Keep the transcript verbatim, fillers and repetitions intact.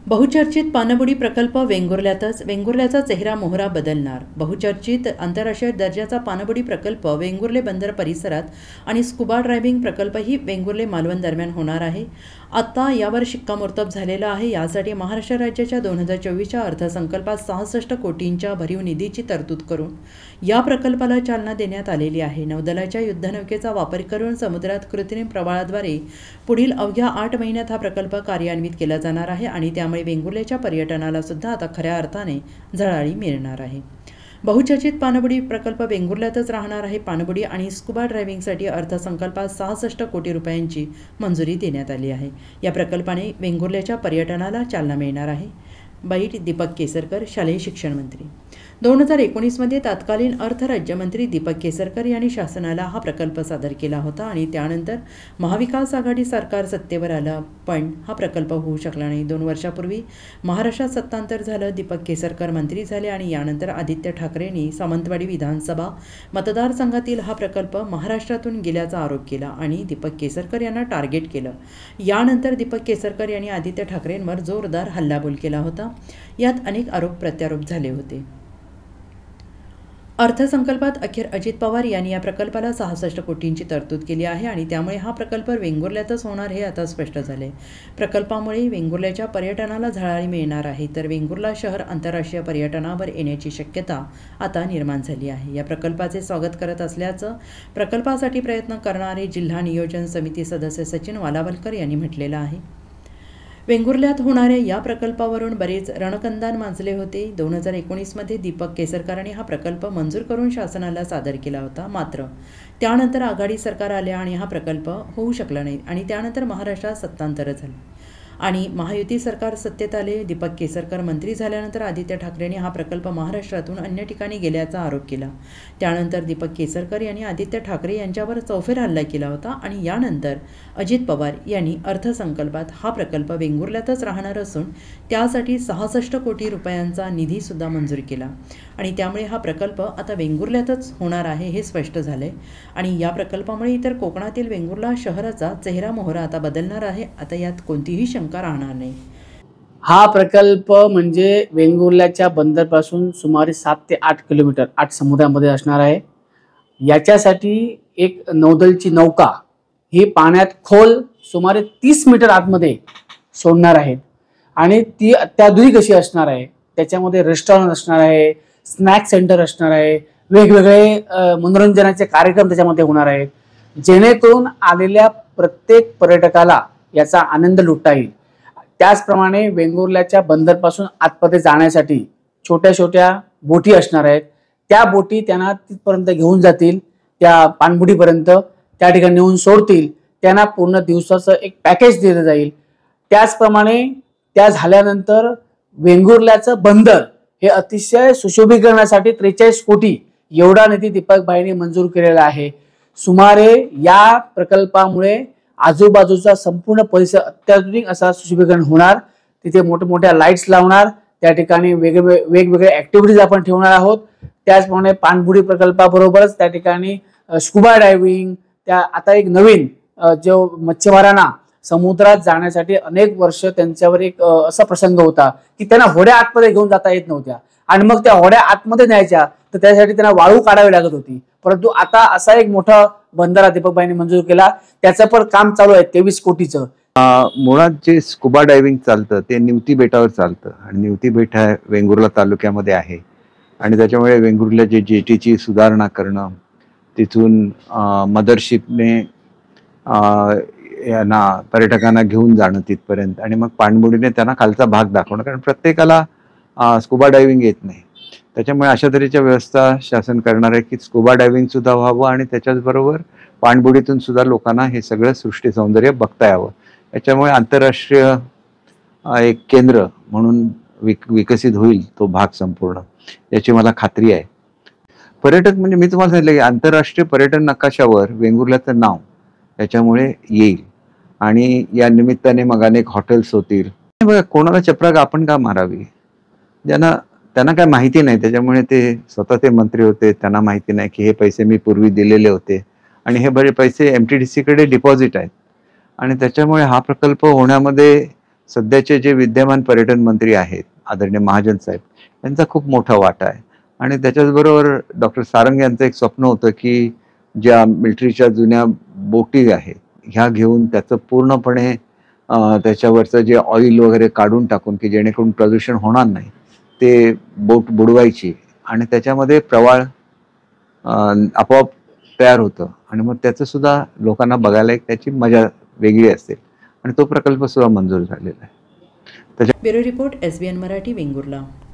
बहुचर्चित पाणबुडी प्रकल्प वेंगुर्ल्यातच वेंगुर्ल्याचा चेहरा मोहरा बदलणार। बहुचर्चित आंतरराष्ट्रीय दर्जाचा पाणबुडी प्रकल्प वेंगुर्ले बंदर परिसरात आणि स्कुबा ड्रायव्हिंग प्रकल्पही वेंगुर्ले मालवण दरम्यान होणार आहे। आता यावर शिक्कामोर्तब झालेला आहे। यासाठी महाराष्ट्र राज्याच्या दोन हजार चोवीसच्या अर्थसंकल्पात सहासष्ट कोटींच्या भरीव निधीची तरतूद करून या प्रकल्पाला चालना देण्यात आलेली आहे। नौदलाच्या युद्धनौकेचा वापर करून समुद्रात कृत्रिम प्रवाळाद्वारे पुढील अवघ्या आठ महिन्यात हा प्रकल्प कार्यान्वित केला जाणार आहे आणि त्यामुळे वेंगुर्ल्याच्या पर्यटनाला सुद्धा आता खऱ्या अर्थाने झळाळी मिळणार आहे। बहुचर्चित पाणबुडी प्रकल्प वेंगुर्ल्यातच राहणार आहे। पाणबुडी आणि स्कुबा ड्रायव्हिंगसाठी अर्थसंकल्पात सहासष्ट कोटी रुपयांची मंजुरी देण्यात आली आहे। या प्रकल्पाने वेंगुर्ल्याच्या पर्यटनाला चालना मिळणार आहे। बाईट दीपक केसरकर, शालेय शिक्षण मंत्री। दोन हजार एकोणीसमध्ये तत्कालीन अर्थ राज्यमंत्री दीपक केसरकर यांनी शासनाला हा प्रकल्प सादर केला होता आणि त्यानंतर महाविकास आघाडी सरकार सत्तेवर आलं, पण हा प्रकल्प होऊ शकला नाही। दोन वर्षापूर्वी महाराष्ट्रात सत्तांतर झालं, दीपक केसरकर मंत्री झाले आणि यानंतर आदित्य ठाकरेंनी सावंतवाडी विधानसभा मतदारसंघातील हा प्रकल्प महाराष्ट्रातून गेल्याचा आरोप केला आणि दीपक केसरकर यांना टार्गेट केलं। यानंतर दीपक केसरकर यांनी आदित्य ठाकरेंवर जोरदार हल्लाबोल केला होता। यात अनेक आरोप प्रत्यारोप झाले होते। अर्थसंकल्पात अखेर अजित पवार यांनी या प्रकल्पाला सहासष्ट कोटींची तरतूद केली आहे आणि त्यामुळे हा प्रकल्प वेंगुर्ल्यातच होणार हे आता स्पष्ट झाले। प्रकल्पामुळे वेंगुर्ल्याच्या पर्यटनाला झळाळी मिळणार आहे, तर वेंगुर्ला शहर आंतरराष्ट्रीय पर्यटनावर येण्याची शक्यता आता निर्माण झाली आहे। या प्रकल्पाचे स्वागत करत असल्याचं प्रकल्पासाठी प्रयत्न करणारे जिल्हा नियोजन समिती सदस्य सचिन वालावलकर यांनी म्हटलेलं आहे। वेंगुर्ल्यात होणाऱ्या या प्रकल्पावरून बरेच रणकंदान माजले होते। दोन हजार एकोणीसमध्ये दीपक केसरकरांनी हा प्रकल्प मंजूर करून शासनाला सादर केला होता, मात्र त्यानंतर आघाडी सरकार आले आणि हा प्रकल्प होऊ शकला नाही आणि त्यानंतर महाराष्ट्रात सत्तांतर झाले आणि महायुती सरकार सत्तेत आले। दीपक केसरकर मंत्री झाल्यानंतर आदित्य ठाकरेंनी हा प्रकल्प महाराष्ट्रातून अन्य ठिकाणी गेल्याचा आरोप केला। त्यानंतर दीपक केसरकर यांनी आदित्य ठाकरे यांच्यावर चौफेर हल्ला केला होता आणि यानंतर अजित पवार यांनी अर्थसंकल्पात हा प्रकल्प वेंगुर्ल्यातच राहणार असून त्यासाठी सहासष्ट कोटी रुपयांचा निधीसुद्धा मंजूर केला आणि त्यामुळे हा प्रकल्प आता वेंगुर्ल्यातच होणार आहे हे स्पष्ट झाले आणि या प्रकल्पामुळे इतर कोकणातील वेंगुर्ला शहराचा चेहरा मोहरा आता बदलणार आहे। आता यात कोणतीही शंका राहणार नाही। हा प्रकल्प म्हणजे वेंगुर्ल्याच्या बंदरपासून सुमारे सात ते आठ किलोमीटर आठ समुद्रामध्ये असणार आहे। याच्यासाठी एक नौदलची नौका ही पाण्यात खोल सुमारे तीस मीटर आतमध्ये सोडणार आहेत आणि ती अत्याधुनिक अशी असणार आहे। त्याच्यामध्ये रेस्टॉरंट असणार आहे, स्नॅक सेंटर असणार आहे, वेगवेगळे मनोरंजनाचे कार्यक्रम त्याच्यामध्ये होणार आहेत, जेणेकरून आलेल्या प्रत्येक पर्यटकाला याचा आनंद लुटता येईल। त्याचप्रमाणे वेंगुर्ल्याच्या बंदरपासून आतमध्ये जाण्यासाठी छोट्या छोट्या बोटी असणार आहेत। त्या बोटी त्यांना तिथपर्यंत घेऊन जातील, त्या पाणबुडीपर्यंत त्या ठिकाणी नेऊन सोडतील, त्यांना पूर्ण दिवसाचं एक पॅकेज दिलं जाईल। त्याचप्रमाणे त्या झाल्यानंतर वेंगुर्ल्याचं बंदर हे अतिशय सुशोभीकरणासाठी त्रेचाळीस कोटी एवढा निधी दीपक भाईंनी मंजूर केलेला आहे। सुमारे या प्रकल्पामुळे आजूबाजूचा संपूर्ण परिसर अत्याधुनिक असा सुशोभीकरण होणार। तिथे मोठमोठ्या लाईट्स लावणार, त्या ठिकाणी वेगवेगळे वेगवेगळे ऍक्टिव्हिटीज आपण ठेवणार आहोत। त्याचप्रमाणे पाणबुडी प्रकल्पाबरोबरच त्या ठिकाणी स्कुबा डायव्हिंग, त्या आता एक नवीन जो मच्छीमारांना समुद्रात जाण्यासाठी अनेक वर्ष त्यांच्यावर एक असा प्रसंग होता की त्यांना होड्या आतमध्ये घेऊन जाता येत नव्हत्या आणि मग त्या होड्या आतमध्ये न्यायच्या तर त्यासाठी त्यांना वाळू काढावी लागत होती, परंतु आता असा एक मोठा बंदर दीपकभाईंनी मंजूर केला। त्याचं पण काम चालू आहे तेवीस कोटीचं। मुळात जे स्कुबा डायव्हिंग चालतं ते निवती बेटावर चालतं आणि निवती बेट हा वेंगुर्ला तालुक्यामध्ये आहे आणि त्याच्यामुळे वेंगुर्ला जे जेटीची सुधारणा करणं, तिथून मदरशिपने यांना पर्यटकांना घेऊन जाणं तिथपर्यंत आणि मग पाणबुडीने त्यांना खालचा भाग दाखवणं, कारण प्रत्येकाला स्कुबा डायव्हिंग येत नाही। त्याच्यामुळे अशा तऱ्हेच्या व्यवस्था शासन करणार आहे की स्कुबा डायव्हिंग सुद्धा व्हावं आणि त्याच्याचबरोबर पाणबुडीतून सुद्धा लोकांना हे सगळं सृष्टी सौंदर्य बघता यावं। याच्यामुळे आंतरराष्ट्रीय एक केंद्र म्हणून विक विकसित होईल तो भाग संपूर्ण, याची मला खात्री आहे। पर्यटक म्हणजे मी तुम्हाला सांगितलं की आंतरराष्ट्रीय पर्यटन नकाशावर वेंगुर्ल्याचं नाव याच्यामुळे येईल आणि या निमित्ताने मग अनेक हॉटेल्स होतील। बघा, कोणाला चपराक आपण का मारावी, ज्यांना त्यांना काय माहिती नाही, त्याच्यामुळे ते स्वतः ते मंत्री होते, त्यांना माहिती नाही की हे पैसे मी पूर्वी दिलेले होते आणि हे बरे पैसे एम टी डी सी कडे डिपॉझिट आहेत आणि त्याच्यामुळे हा प्रकल्प होण्यामध्ये सध्याचे जे विद्यमान पर्यटन मंत्री आहेत आदरणीय महाजन साहेब यांचा खूप मोठा वाटा आहे. आणि त्याच्याचबरोबर डॉक्टर सारंग यांचं एक स्वप्न होतं की ज्या मिलिटरीच्या जुन्या बोटी आहेत ह्या घेऊन त्याचं पूर्णपणे अं, त्याच्यावरचं जे ऑइल वगैरे काढून टाकून की जेणेकरून प्रदूषण होणार नाही ते बोट बुडवायची आणि त्याच्यामध्ये प्रवाळ अं, आपोआप तयार होतं आणि मग त्याचं सुद्धा लोकांना बघायला एक त्याची मजा वेगळी असते आणि तो प्रकल्प सुद्धा मंजूर झालेला आहे. Bureau report S B N Marathi Vengurla.